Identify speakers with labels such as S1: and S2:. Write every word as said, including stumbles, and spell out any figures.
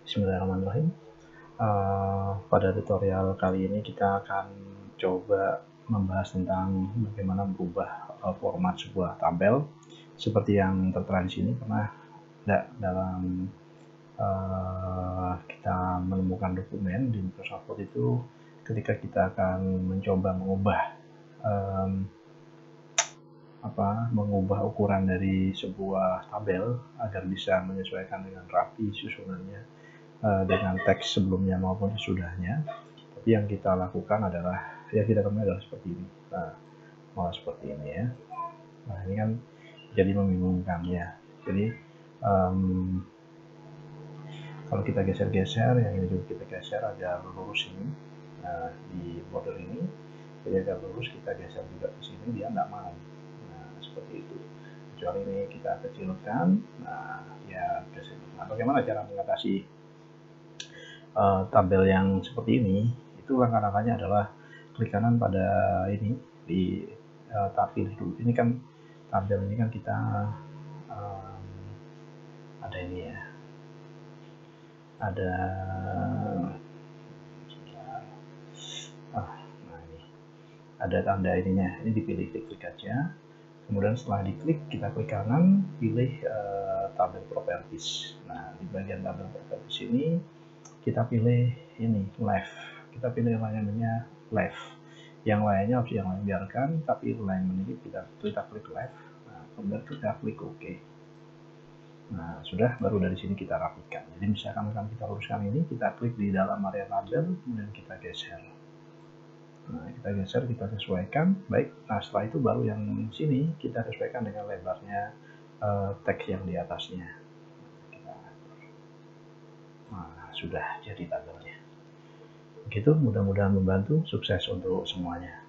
S1: Bismillahirrahmanirrahim. Uh, pada tutorial kali ini kita akan coba membahas tentang bagaimana merubah uh, format sebuah tabel seperti yang tertera di sini. Pernah tidak dalam uh, kita menemukan dokumen di Microsoft Word itu ketika kita akan mencoba mengubah um, apa mengubah ukuran dari sebuah tabel agar bisa menyesuaikan dengan rapi susunannya uh, dengan teks sebelumnya maupun sesudahnya. Tapi yang kita lakukan adalah ya kita temukan adalah seperti ini. Nah, malah seperti ini ya. Nah, ini kan jadi membingungkan ya. Jadi um, kalau kita geser-geser, yang ini juga kita geser agar lurus ini. Nah, di border ini, jadi agar lurus kita geser juga ke sini, dia nggak mau. Nah, seperti itu. Kecuali ini kita kecilkan. Nah, ya geser. Nah, bagaimana cara mengatasi uh, tabel yang seperti ini? Itu langkah-langkahnya adalah klik kanan pada ini di uh, tab pilih dulu. Ini kan tabel ini kan kita um, ada ini ya. Ada ah, nah ini ada tanda ininya, ini dipilih, klik-klik aja. Kemudian setelah diklik kita klik kanan, pilih uh, tabel properties. Nah, di bagian tabel properties ini kita pilih ini left, kita pilih alignmentnya left. Yang lainnya opsi yang lain biarkan, tapi alignment ini kita kita klik left. Nah, kemudian kita klik OK. Nah, sudah, baru dari sini kita rapikan. Jadi misalkan akan kita luruskan ini, kita klik di dalam area tabel, kemudian kita geser. Nah, kita geser, kita sesuaikan. Baik, nah setelah itu baru yang sini kita sesuaikan dengan lebarnya uh, teks yang di atasnya. Nah, sudah jadi tabelnya. Begitu, mudah-mudahan membantu. Sukses untuk semuanya.